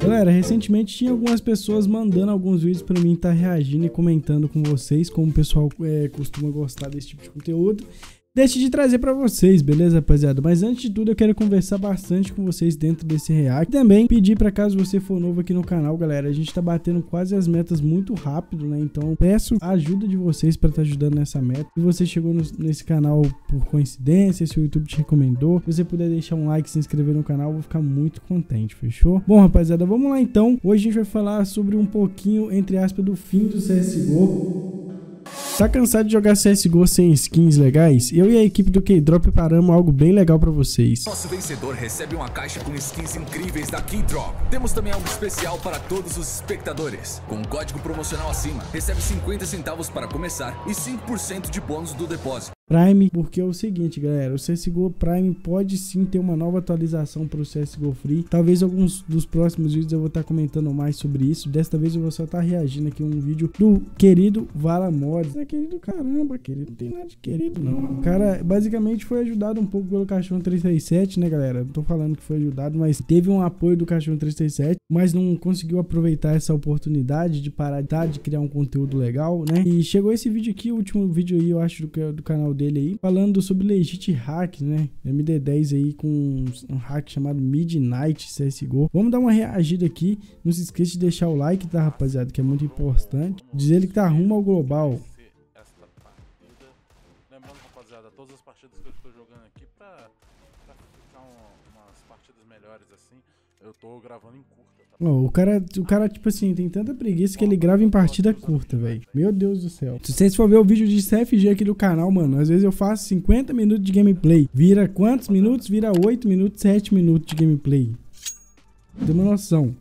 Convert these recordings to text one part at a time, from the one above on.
Galera, recentemente tinha algumas pessoas mandando alguns vídeos pra mim estar reagindo e comentando com vocês, como o pessoal costuma gostar desse tipo de conteúdo. Deixe de trazer pra vocês, beleza, rapaziada? Mas antes de tudo, eu quero conversar bastante com vocês dentro desse react. E também pedir pra caso você for novo aqui no canal, galera, a gente tá batendo quase as metas muito rápido, né? Então, peço a ajuda de vocês pra estar ajudando nessa meta. Se você chegou nesse canal por coincidência, se o YouTube te recomendou, se você puder deixar um like e se inscrever no canal, eu vou ficar muito contente, fechou? Bom, rapaziada, vamos lá então. Hoje a gente vai falar sobre um pouquinho, entre aspas, do fim do CSGO. Tá cansado de jogar CSGO sem skins legais? Eu e a equipe do Keydrop preparamos algo bem legal pra vocês. Nosso vencedor recebe uma caixa com skins incríveis da Keydrop. Temos também algo especial para todos os espectadores. Com um código promocional acima, recebe 50 centavos para começar e 5% de bônus do depósito. Prime, porque é o seguinte, galera, o CSGO Prime pode sim ter uma nova atualização para o CSGO Free. Talvez alguns dos próximos vídeos eu vou estar comentando mais sobre isso. Desta vez eu vou só estar reagindo aqui a um vídeo do querido Valamods. Não é querido, caramba, querido, não tem nada de querido não. O cara basicamente foi ajudado um pouco pelo Cachorro 337, né, galera? Não tô falando que foi ajudado, mas teve um apoio do Cachorro 337, mas não conseguiu aproveitar essa oportunidade de parar de criar um conteúdo legal, né? E chegou esse vídeo aqui, o último vídeo aí, eu acho, do canal dele aí, falando sobre legit hack, né? MD10 aí com um hack chamado Midnight CSGO. Vamos dar uma reagida aqui. Não se esqueça de deixar o like, tá, rapaziada? Que é muito importante. Diz ele que tá rumo ao global. Lembrando, rapaziada, todas as partidas que eu estou jogando aqui pra ficar umas partidas melhores assim, eu tô gravando em curta. Oh, o cara, tipo assim, tem tanta preguiça que ele grava em partida curta, velho. Meu Deus do céu. Se vocês for ver o vídeo de CFG aqui do canal, mano, às vezes eu faço 50 minutos de gameplay. Vira quantos minutos? Vira 8 minutos, 7 minutos de gameplay. Tem uma noção.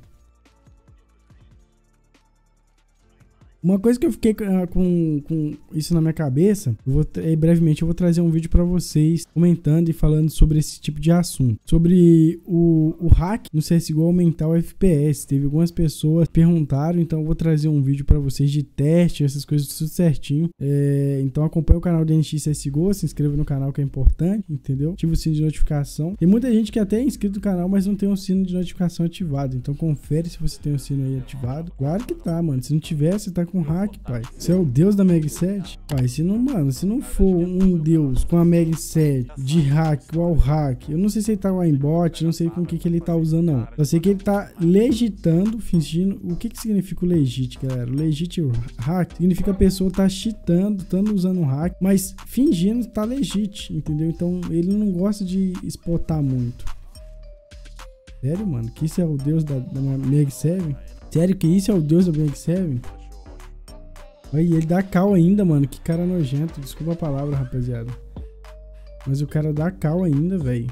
Uma coisa que eu fiquei com isso na minha cabeça, brevemente eu vou trazer um vídeo pra vocês comentando e falando sobre esse tipo de assunto. Sobre o hack no CSGO aumentar o FPS. Teve algumas pessoas que perguntaram, então eu vou trazer um vídeo pra vocês de teste, essas coisas tudo certinho. Então acompanha o canal do NX CSGO, se inscreva no canal que é importante, entendeu? Ativa o sino de notificação. Tem muita gente que até é inscrito no canal, mas não tem o sino de notificação ativado. Então confere se você tem o sino aí ativado. Claro que tá, mano. Se não tiver, você tá com hack, pai. Você é o deus da Mag 7? Pai, se não for um deus com a Mag 7 de hack, wall hack, eu não sei se ele tá com aimbot, não sei com o que ele tá usando, não. Eu sei que ele tá legitando, fingindo. O que significa o legit, galera? O legit hack significa a pessoa tá cheatando, estando usando um hack, mas fingindo tá legit, entendeu? Então ele não gosta de spotar muito. Sério, mano? Que isso é o deus da Mag 7? Sério que isso é o deus da Mag 7? Aí ele dá cal ainda, mano. Que cara nojento. Desculpa a palavra, rapaziada. Mas o cara dá cal ainda, velho.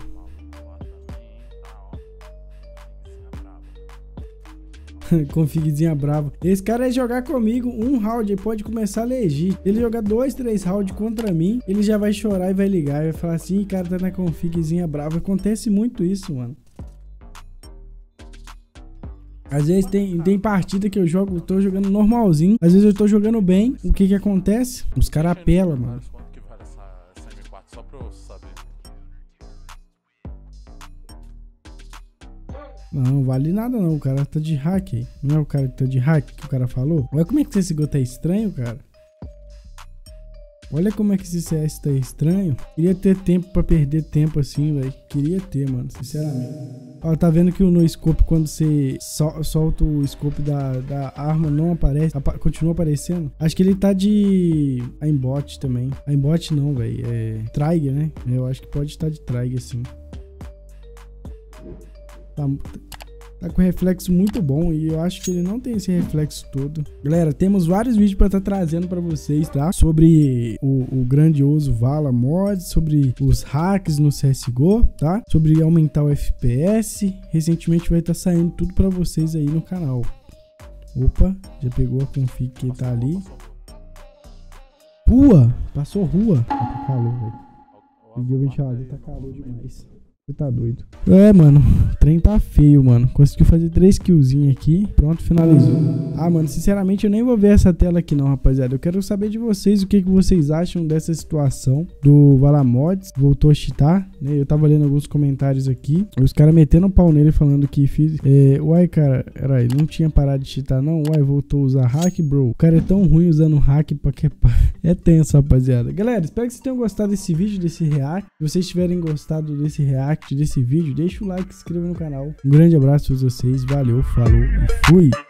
Configzinha brava. Esse cara é jogar comigo um round, ele pode começar a legit. Ele jogar 2, 3 rounds contra mim, ele já vai chorar e vai ligar. Vai falar assim, cara, tá na configzinha brava. Acontece muito isso, mano. Às vezes tem partida que eu jogo, tô jogando normalzinho. Às vezes eu tô jogando bem. O que acontece? Os caras apelam, mano. Quanto que vale essa M4, só pra eu saber. Não vale nada não, o cara tá de hack. Não é o cara que tá de hack que o cara falou? Olha como é que esse gol tá estranho, cara. Olha como é que esse CS tá estranho. Queria ter tempo pra perder tempo assim, velho. Queria ter, mano, sinceramente. Ó, tá vendo que no scope, quando você solta o scope da arma, não aparece, continua aparecendo? Acho que ele tá de aimbot também. Aimbot não, velho, é Trigger, né? Eu acho que pode estar de Trigger, assim. Tá com reflexo muito bom e eu acho que ele não tem esse reflexo todo. Galera, temos vários vídeos pra estar trazendo pra vocês, tá? Sobre o grandioso Valamods, sobre os hacks no CSGO, tá? Sobre aumentar o FPS. Recentemente vai estar saindo tudo pra vocês aí no canal. Opa, já pegou a config que tá ali. Rua! Passou rua. Tá calor, velho. Liguei o ventilador, tá calor demais. Você tá doido. É, mano, o trem tá feio, mano. Conseguiu fazer 3 killzinhos aqui. Pronto, finalizou. Ah, mano, sinceramente eu nem vou ver essa tela aqui não, rapaziada. Eu quero saber de vocês o que vocês acham dessa situação do Valamods. Voltou a cheatar. né? Eu tava lendo alguns comentários aqui, os caras metendo o pau nele falando que fiz... uai, cara, não tinha parado de cheatar não? Uai, voltou a usar hack, bro? O cara é tão ruim usando hack pra que... É tenso, rapaziada. Galera, espero que vocês tenham gostado desse vídeo, desse react. Se vocês tiverem gostado desse react, desse vídeo, deixa o like, se inscreva no canal. Um grande abraço a vocês, valeu, falou e fui!